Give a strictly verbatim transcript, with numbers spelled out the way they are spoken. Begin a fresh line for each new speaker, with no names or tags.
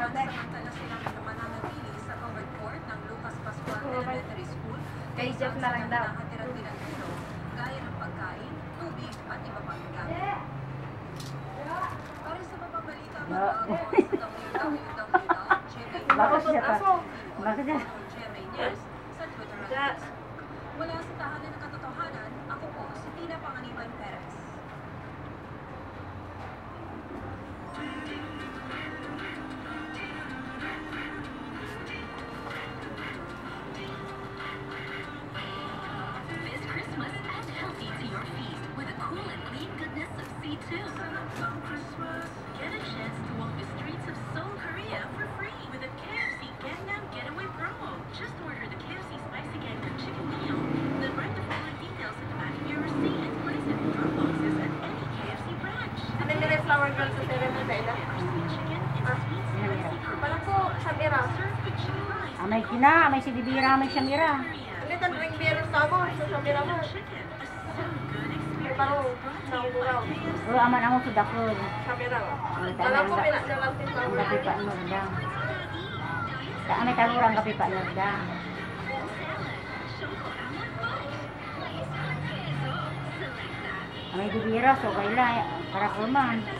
Samantala silang mananatili sa covered court ng Lucas Pascual Elementary School kay Jeff na lang daw. Nakatiran din ang tulong gaya ng pagkain, tubig at iba pang gamit. Para sa mapabalita mag-log on sa w w w dot jerry news sa Twitter at Facebook. Mula sa tahanan ng katotohanan, ako po si Tina Panganiban Perez.
This Christmas, add healthy to your feast with a cool and clean goodness of C two. Get a chance to walk the streets of Seoul, Korea for free with a K F C Gangnam Getaway promo. Just order the K F C Spicy Gangnam Chicken Meal, then write the following details at the back of your receipt and place it in drop boxes at any K F C branch.
Ano yung red flower girl sa seven na tayo?
Crispy chicken and sweet spicy
Pala po, Shamira.
served with chicken rice.
Amay kina, amay si Bibira, amay Shamira.
Hindi ito ring beer sa mo, sa Shamira mo.
Chicken, a so good
Ay, parang
experience.
naunguraw.
O aman ako sa dakod.
Shamira.
Ang
Alam ko, pinakdalang din sa
kapi pa mo lang. Sa amay talurang kapi pa mo lang. Amay Bibira, so kaila, para kuman.